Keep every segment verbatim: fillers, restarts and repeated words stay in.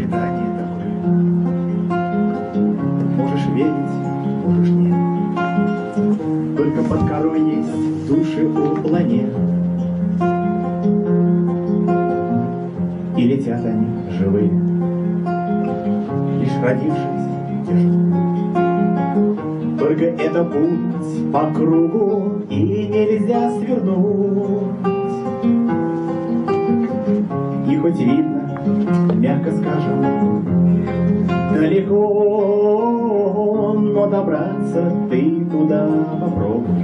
ожидание такое. Можешь верить, можешь нет. Только под корой есть души у планет. И летят они живые, лишь родившись те ждут. Только это путь по кругу, и нельзя свернуть. И хоть видно, мягко скажем, далеко, но добраться ты туда попробуй.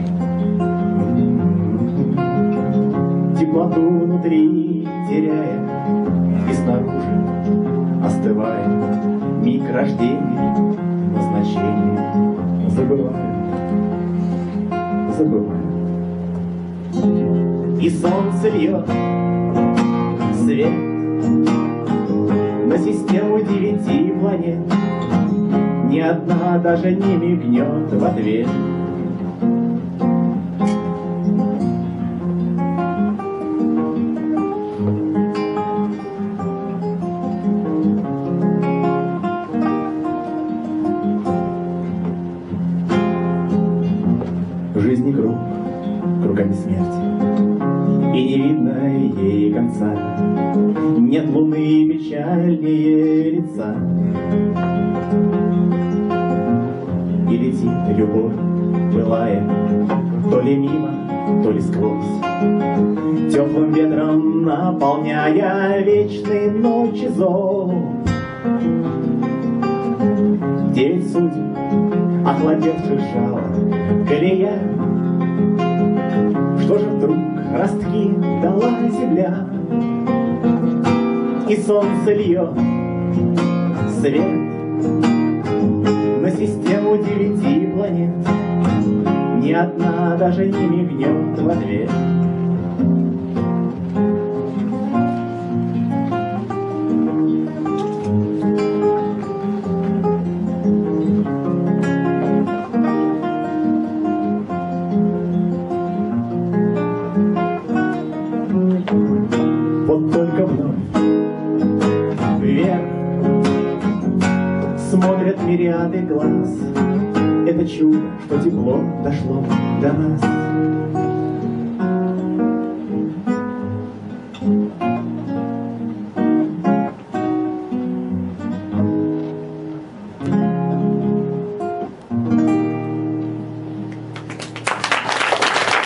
Теплоту внутри теряя и снаружи остывая, миг рождения, назначение забывая, забывая. И солнце льет свет на систему девяти планет. Ни одна даже не мигнет в ответ. Жизнь круг, кругами смерти, и не видно ей конца. Нет луны печальнее лица. И летит любовь, пылая, то ли мимо, то ли сквозь, теплым ветром наполняя вечные ночи зов. Девять судеб, охладевших жало, колея. Что же вдруг ростки дала земля? И солнце льет свет на систему девяти планет. Ни одна даже не мигнет в ответ. Вот только вновь вверх смотрят мириады глаз. Это чудо, что тепло дошло до нас.